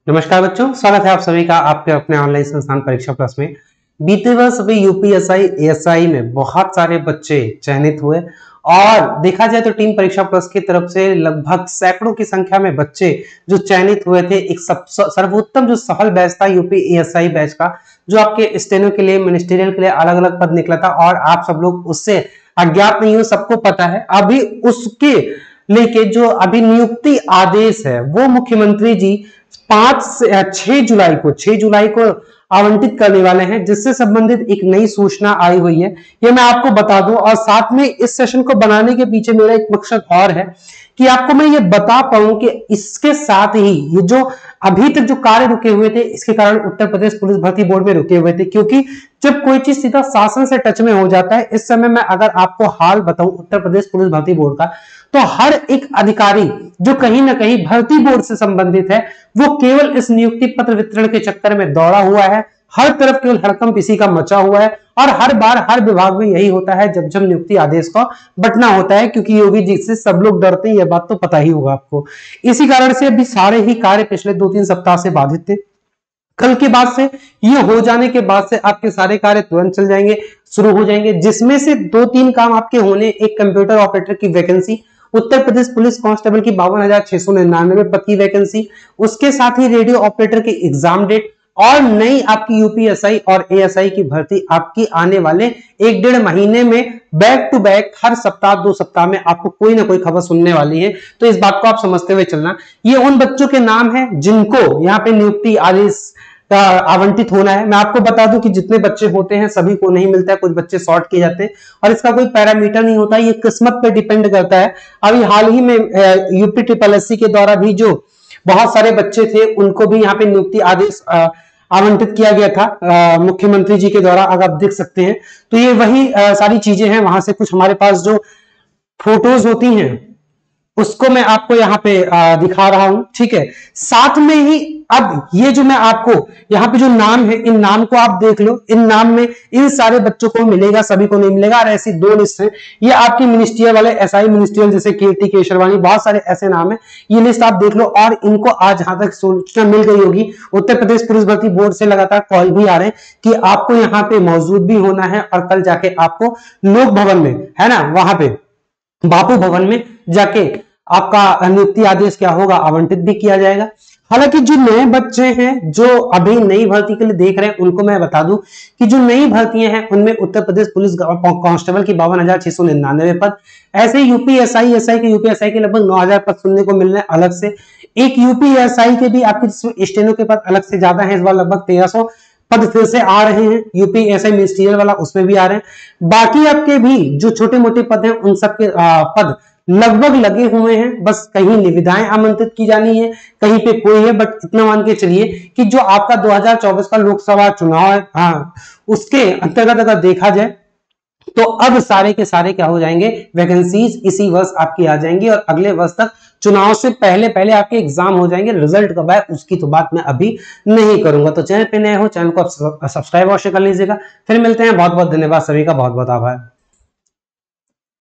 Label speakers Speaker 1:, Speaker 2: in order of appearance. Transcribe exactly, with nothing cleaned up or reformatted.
Speaker 1: नमस्कार बच्चों, स्वागत है आप सभी का आपके अपने ऑनलाइन संस्थान परीक्षा प्लस में। बीते वर्ष अभी यूपीएसआई एएसआई में बहुत सारे बच्चे चयनित हुए और देखा जाए तो टीम परीक्षा प्लस की तरफ से लगभग सैकड़ों की संख्या में बच्चे जो चयनित हुए थे। एक सर्वोत्तम जो सफल बैच था यूपी एएसआई बैच का, जो आपके स्टेनो के लिए, मिनिस्ट्रियल के लिए अलग अलग पद निकला था और आप सब लोग उससे अज्ञात नहीं हो, सबको पता है। अभी उसके लेके जो अभी नियुक्ति आदेश है वो मुख्यमंत्री जी पांच से छह जुलाई को छह जुलाई को आवंटित करने वाले हैं, जिससे संबंधित एक नई सूचना आई हुई है, ये मैं आपको बता दूं। और साथ में इस सेशन को बनाने के पीछे मेरा एक मकसद और है कि आपको मैं ये बता पाऊं कि इसके साथ ही ये जो अभी तक जो कार्य रुके हुए थे, इसके कारण उत्तर प्रदेश पुलिस भर्ती बोर्ड में रुके हुए थे। क्योंकि जब कोई चीज सीधा शासन से टच में हो जाता है, इस समय मैं अगर आपको हाल बताऊं उत्तर प्रदेश पुलिस भर्ती बोर्ड का, तो हर एक अधिकारी जो कहीं ना कहीं भर्ती बोर्ड से संबंधित है, वो केवल इस नियुक्ति पत्र वितरण के चक्कर में दौड़ा हुआ है। हर तरफ केवल हड़कंप इसी का मचा हुआ है और हर बार हर विभाग में यही होता है जब जब नियुक्ति आदेश का बंटना होता है, क्योंकि योगी जी से सब लोग डरते हैं, यह बात तो पता ही होगा आपको। इसी कारण से अभी सारे ही कार्य पिछले दो तीन सप्ताह से बाधित थे। कल के बाद से, ये हो जाने के बाद से आपके सारे कार्य तुरंत चल जाएंगे, शुरू हो जाएंगे, जिसमें से दो तीन काम आपके होने, एक कंप्यूटर ऑपरेटर की vacancy, Uttar Pradesh police constable की बावन हजार छह सौ निन्यानवे पद की वैकेंसी, उसके साथ ही रेडियो ऑपरेटर की एग्जाम डेट और नई आपकी यूपीएसआई और एएसआई की भर्ती आपकी आने वाले एक डेढ़ महीने में बैक टू बैक हर सप्ताह दो सप्ताह में आपको कोई ना कोई खबर सुनने वाली है। तो इस बात को आप समझते हुए चलना। ये उन बच्चों के नाम है जिनको यहाँ पे नियुक्ति आदेश आवंटित होना है। मैं आपको बता दूं कि जितने बच्चे होते हैं सभी को नहीं मिलता है, कुछ बच्चे सॉर्ट किए जाते हैं और इसका कोई पैरामीटर नहीं होता, ये किस्मत पे डिपेंड करता है। अभी हाल ही में यूपी ट्रिपल एससी के द्वारा भी जो बहुत सारे बच्चे थे उनको भी यहाँ पे नियुक्ति आदेश आवंटित किया गया था मुख्यमंत्री जी के द्वारा, अगर आप देख सकते हैं। तो ये वही आ, सारी चीजें हैं। वहां से कुछ हमारे पास जो फोटोज होती हैं उसको मैं आपको यहाँ पे आ, दिखा रहा हूं, ठीक है। साथ में ही अब ये जो मैं आपको यहाँ पे जो नाम है, इन नाम को आप देख लो। इन नाम में इन सारे बच्चों को मिलेगा, सभी को नहीं मिलेगा। और ऐसी दो लिस्ट है, ये आपकी मिनिस्ट्रियल वाले एसआई मिनिस्ट्रियल जैसे कीर्ति केशरवानी, बहुत सारे ऐसे नाम है, ये लिस्ट आप देख लो। और इनको आज जहां तक सूचना मिल गई होगी, उत्तर प्रदेश पुलिस भर्ती बोर्ड से लगातार कॉल भी आ रहे हैं कि आपको यहाँ पे मौजूद भी होना है और कल जाके आपको लोक भवन में, है ना, वहां पे बापू भवन में जाके आपका नियुक्ति आदेश क्या होगा आवंटित भी किया जाएगा। हालांकि जो नए बच्चे हैं जो अभी नई भर्ती के लिए देख रहे हैं, उनको मैं बता दूं कि जो नई भर्तियां हैं उनमें उत्तर प्रदेश पुलिस कांस्टेबल की बावन हजार छह सौ निन्यानवे पद, ऐसे यूपीएसआई एसआई के यूपीएसआई के लगभग नौ हजार पद सुनने को मिल रहे हैं अलग से। एक यूपीएसआई के भी आपके स्टेनो के पद अलग से ज्यादा है, इस बार लगभग तेरह सौ पद फिर से आ रहे हैं। यूपीएसआई मिनिस्ट्रियल वाला उसमें भी आ रहे हैं। बाकी आपके भी जो छोटे मोटे पद हैं उन सबके पद लगभग लगे हुए हैं, बस कहीं निविदाएं आमंत्रित की जानी है, कहीं पे कोई है। बट इतना मान के चलिए कि जो आपका दो हजार चौबीस का लोकसभा चुनाव है, हाँ, उसके अंतर्गत अगर देखा जाए तो अब सारे के सारे क्या हो जाएंगे, वैकेंसीज इसी वर्ष आपकी आ जाएंगी और अगले वर्ष तक चुनाव से पहले पहले आपके एग्जाम हो जाएंगे। रिजल्ट कब आए उसकी तो बात मैं अभी नहीं करूंगा। तो चैनल पे नए हो, चैनल को सब्सक्राइब अवश्य कर लीजिएगा। फिर मिलते हैं। बहुत बहुत धन्यवाद सभी का, बहुत बहुत आभार।